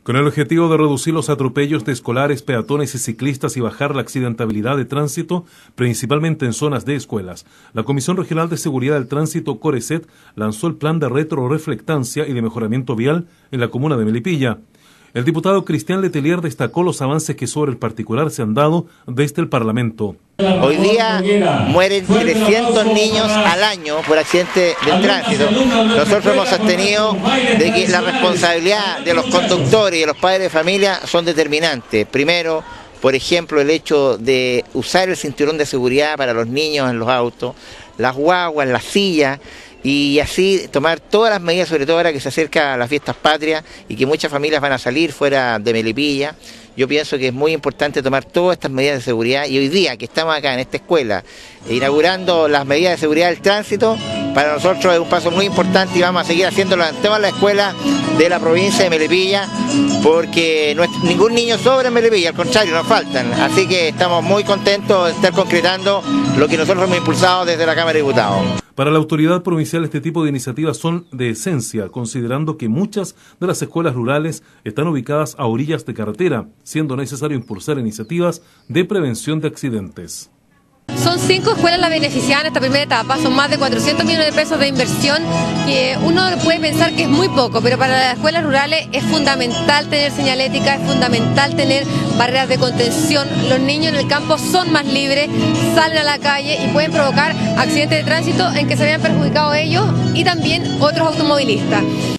Con el objetivo de reducir los atropellos de escolares, peatones y ciclistas y bajar la accidentabilidad de tránsito, principalmente en zonas de escuelas, la Comisión Regional de Seguridad del Tránsito, CORECET, lanzó el plan de retroreflectancia y de mejoramiento vial en la comuna de Melipilla. El diputado Cristian Letelier destacó los avances que sobre el particular se han dado desde el Parlamento. Hoy día mueren 300 niños al año por accidentes del tránsito. Nosotros hemos sostenido de que la responsabilidad de los conductores y de los padres de familia son determinantes. Primero, por ejemplo, el hecho de usar el cinturón de seguridad para los niños en los autos, las guaguas, las sillas, y así tomar todas las medidas, sobre todo ahora que se acerca a las fiestas patrias y que muchas familias van a salir fuera de Melipilla. Yo pienso que es muy importante tomar todas estas medidas de seguridad, y hoy día que estamos acá en esta escuela inaugurando las medidas de seguridad del tránsito, para nosotros es un paso muy importante y vamos a seguir haciéndolo en todas las escuelas de la provincia de Melipilla, porque ningún niño sobra en Melipilla, al contrario, nos faltan. Así que estamos muy contentos de estar concretando lo que nosotros hemos impulsado desde la Cámara de Diputados. Para la autoridad provincial, este tipo de iniciativas son de esencia, considerando que muchas de las escuelas rurales están ubicadas a orillas de carretera, siendo necesario impulsar iniciativas de prevención de accidentes. Son 5 escuelas las beneficiadas en esta primera etapa, son más de 400 millones de pesos de inversión, que uno puede pensar que es muy poco, pero para las escuelas rurales es fundamental tener señalética, es fundamental tener barreras de contención. Los niños en el campo son más libres, salen a la calle y pueden provocar accidentes de tránsito en que se vean perjudicados ellos y también otros automovilistas.